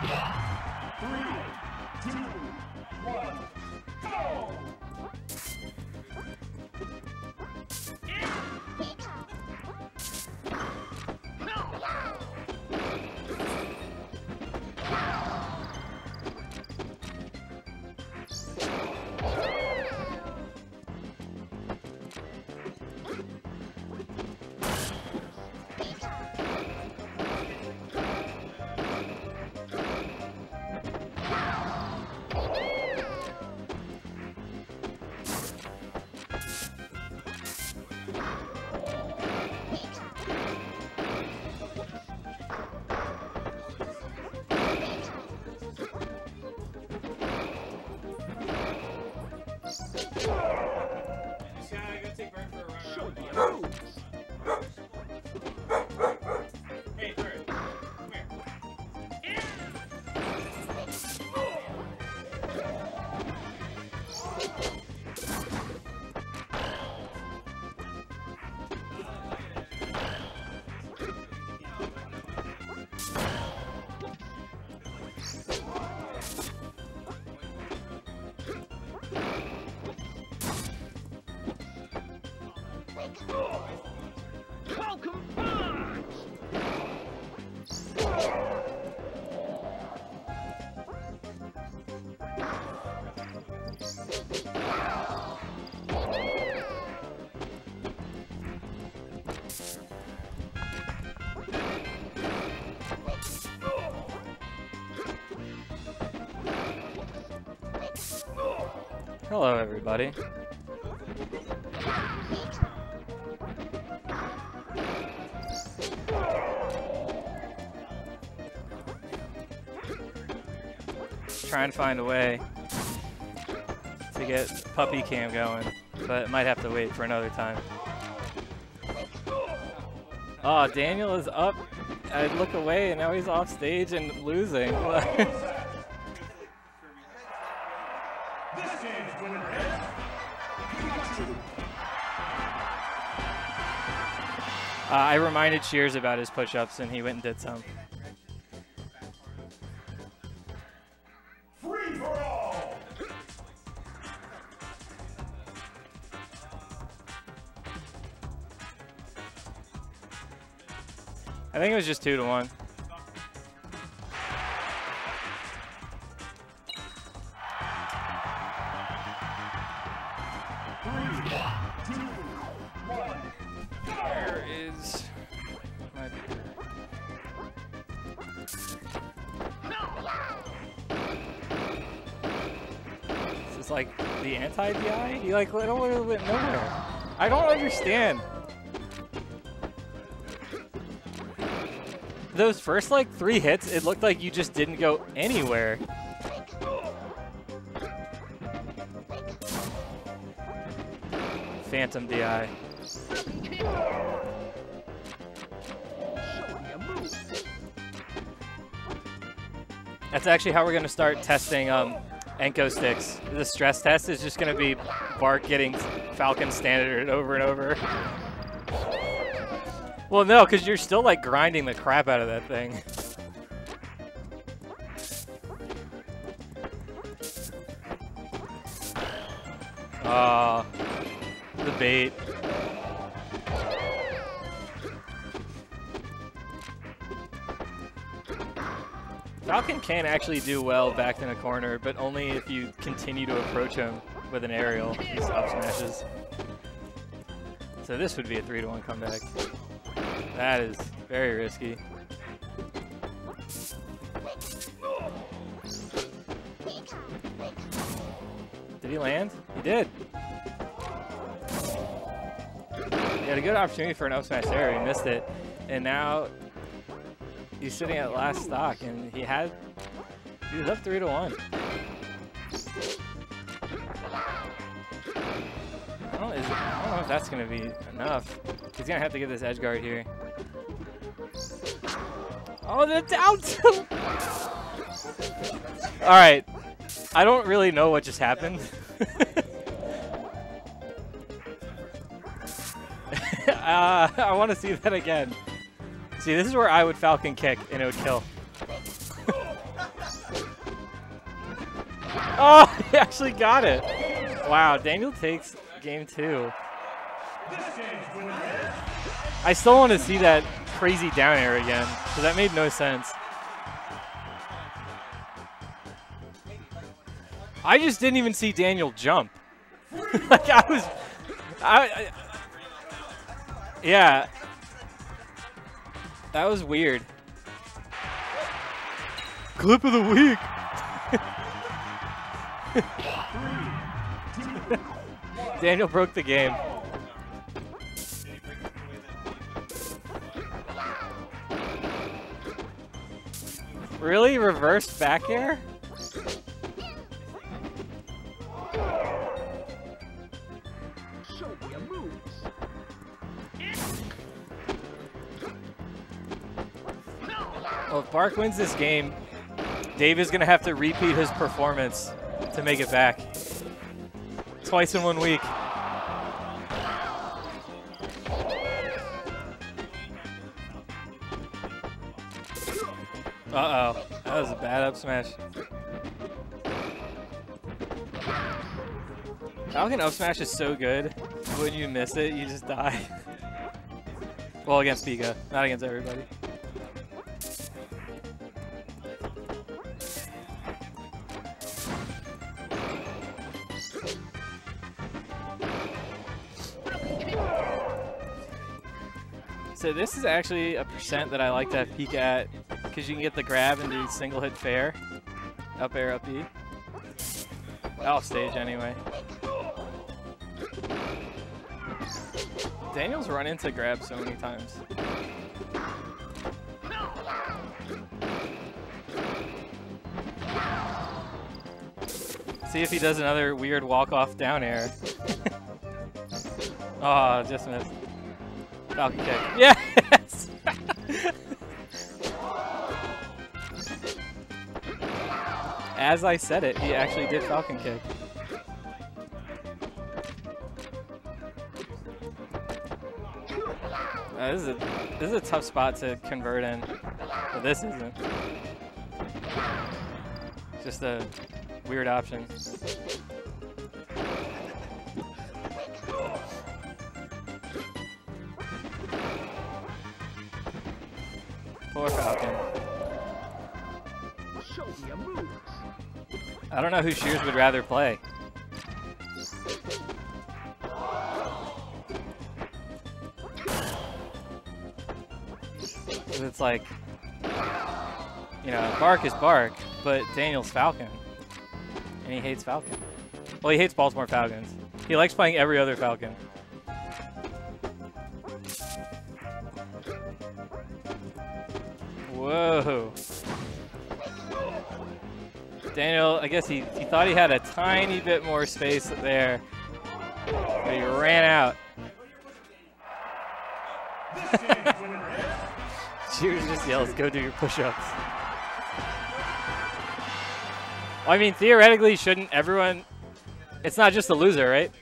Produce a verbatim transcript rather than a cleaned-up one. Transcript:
Hello, everybody. Trying to find a way to get puppy cam going, but might have to wait for another time. Oh, Daniel is up. I look away and now he's off stage and losing. Uh, I reminded Shears about his push-ups, and he went and did some. Free for all. I think it was just two to one. Like the anti-D I? You like went a little bit nowhere. I don't understand. Those first like three hits, it looked like you just didn't go anywhere. Phantom D I. That's actually how we're gonna start testing um, Enko sticks. The stress test is just going to be Bart getting Falcon standard over and over. Well, no, because you're still like grinding the crap out of that thing. Ah, uh, the bait. Falcon can actually do well backed in a corner, but only if you continue to approach him with an aerial. These up smashes. So this would be a three to one comeback. That is very risky. Did he land? He did. He had a good opportunity for an up smash there. He missed it, and now he's sitting at last stock, and he had he was up three to one. I don't, is, I don't know if that's gonna be enough. He's gonna have to get this edge guard here. Oh, the down tilt! All right, I don't really know what just happened. uh, I want to see that again. See, this is where I would Falcon kick and it would kill. Oh, he actually got it. Wow, Daniel takes game two. I still want to see that crazy down air again, because that made no sense. I just didn't even see Daniel jump. Like I was, I, I, yeah, that was weird. Clip of the week. Daniel broke the game. Really? Reversed back air? Well, if Bark wins this game, Dave is going to have to repeat his performance to make it back. Twice in one week. Uh-oh. That was a bad up smash. Falcon up smash is so good. When you miss it, you just die. Well, against Pika, not against everybody. So this is actually a percent that I like to have Pika at, because you can get the grab and do single hit fair. Up air, up E. Off stage anyway. Daniel's run into grab so many times. See if he does another weird walk-off down air. Oh, just missed. Falcon kick. Yes! As I said it, he actually did Falcon kick. Uh, this is a this is a tough spot to convert in, but this isn't. Just a weird option. Poor Falcon. I don't know who Shears would rather play. It's like, you know, Bark is Bark, but Daniel's Falcon. And he hates Falcon. Well, he hates Baltimore Falcons. He likes playing every other Falcon. Whoa. Daniel, I guess he, he thought he had a tiny bit more space there, but he ran out. Shears just yells, go do your push-ups. Well, I mean, theoretically, shouldn't everyone... It's not just the loser, right?